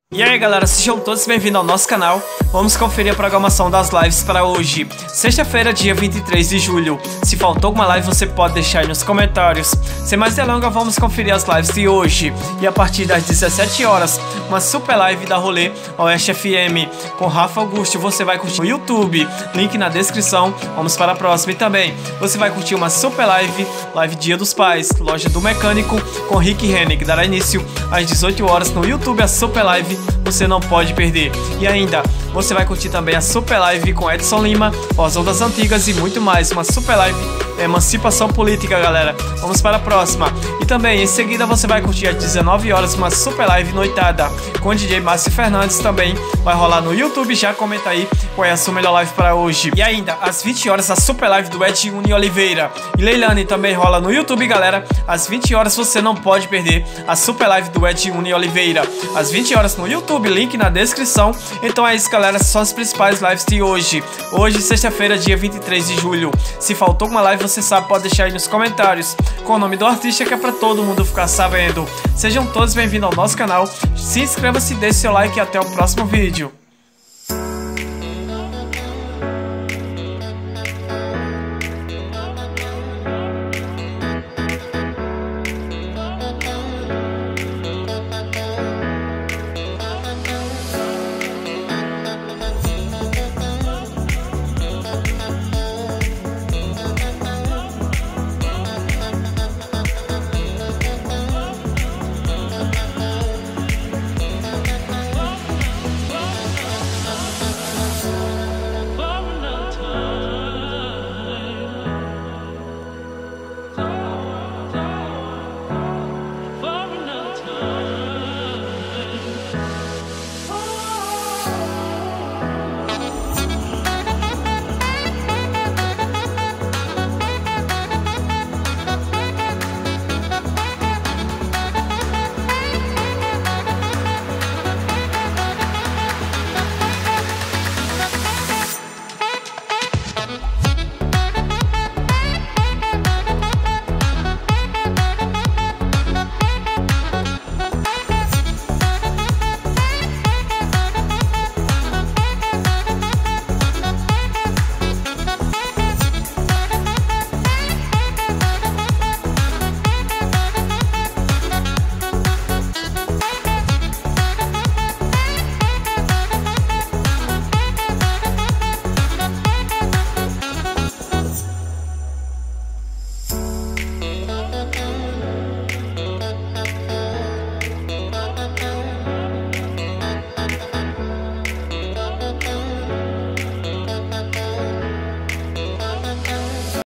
E aí galera, sejam todos bem-vindos ao nosso canal. Vamos conferir a programação das lives para hoje, sexta-feira, dia 23 de julho. Se faltou alguma live, você pode deixar aí nos comentários. Sem mais delongas, vamos conferir as lives de hoje. E a partir das 17 horas, uma super live da Rolê Oeste FM com Rafa Augusto. Você vai curtir no YouTube, link na descrição. Vamos para a próxima. E também você vai curtir uma super live Dia dos Pais, Loja do Mecânico, com Rick Hennig. Dará início às 18 horas no YouTube, a super live você não pode perder. E ainda, você vai curtir também a super live com Edson Lima, Rosão das Antigas e muito mais. Uma super live Emancipação Política, galera. Vamos para a próxima. E também, em seguida, você vai curtir às 19 horas uma super live noitada com o DJ Márcio Fernandes. Também vai rolar no YouTube. Já comenta aí qual é a sua melhor live para hoje. E ainda, às 20 horas, a super live do Edune Oliveira e Leilani também rola no YouTube, galera. Às 20 horas você não pode perder a super live do Edune Oliveira. Às 20 horas no YouTube, link na descrição. Então é isso, galera. São as principais lives de hoje. Hoje, sexta-feira, dia 23 de julho. Se faltou alguma live, você sabe, pode deixar aí nos comentários com o nome do artista, que é pra todo mundo ficar sabendo. Sejam todos bem-vindos ao nosso canal. Se inscreva-se, deixe seu like e até o próximo vídeo.